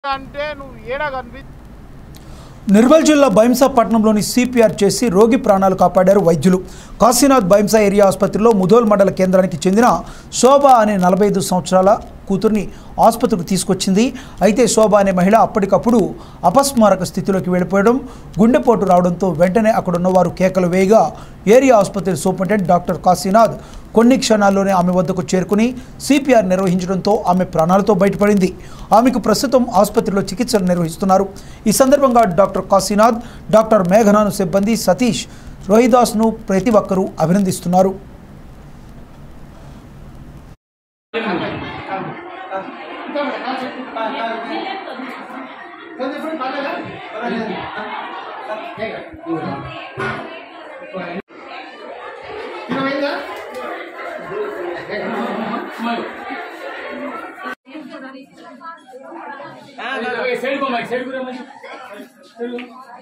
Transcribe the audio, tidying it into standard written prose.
అంటే నువ్వు ఏడా కనిపి నిర్మల్ జిల్లా బైంసా పట్టణంలోని సిపిఆర్ చేసి రోగి ప్రాణాలు కాపాడారు వైద్యులు. కాశీనాథ్ బైంసా ఏరియా ఆసుపత్రిలో ముధోల్ మండల కేంద్రానికి చెందిన శోభ అనే 45 సంవత్సరాల కూతుర్ని ఆసుపత్రికి తీసుకొచ్చింది. అయితే శోభ అనే మహిళ అప్పటికప్పుడు అపస్మారక స్థితిలోకి వెళ్ళిపోవడం, గుండెపోటు రావడంతో వెంటనే అక్కడున్న వారు కేకలు వేయగా ఏరియా ఆసుపత్రి సూపరింటెండెంట్ డాక్టర్ కాశీనాథ్ కొన్ని క్షణాల్లోనే ఆమె వద్దకు చేరుకుని సిపిఆర్ నిర్వహించడంతో ఆమె ప్రాణాలతో బయటపడింది. ఆమెకు ప్రస్తుతం ఆసుపత్రిలో చికిత్సలు నిర్వహిస్తున్నారు. ఈ సందర్భంగా డాక్టర్ కాశీనాథ్, డాక్టర్ మేఘనాను సిబ్బంది సతీష్, రోహిదాస్ను ప్రతి ఒక్కరూ అభినందిస్తున్నారు. సైడ్